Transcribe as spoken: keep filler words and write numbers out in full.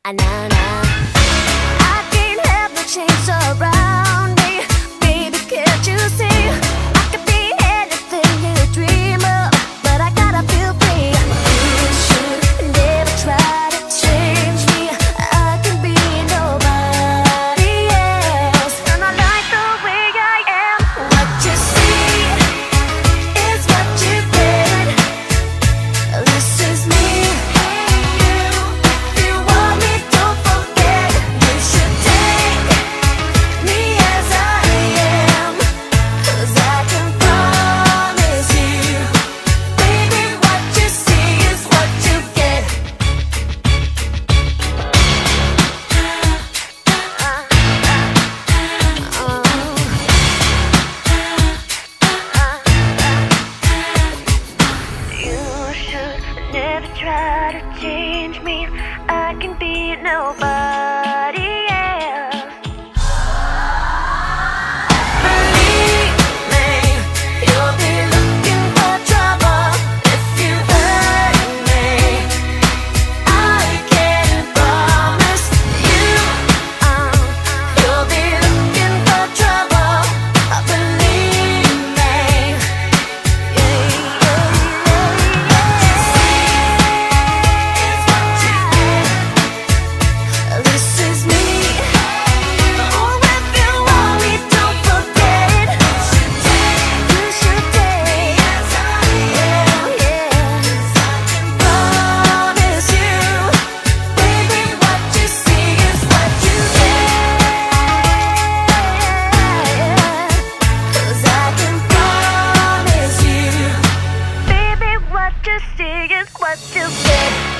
Ah, nah, nah. I can't help but change around me. Baby, can't you see? I could be anything you dream of, but I gotta feel free. You should never try to change me. I can be nobody else, and I like the way I am. What you see is what you get. This is me. Never try to change me. I can be nobody else. Believe me, you'll be looking for trouble if you hurt me. I can promise you, uh, you'll be looking for trouble. Believe me. Yeah, yeah, yeah. What you see is what you get.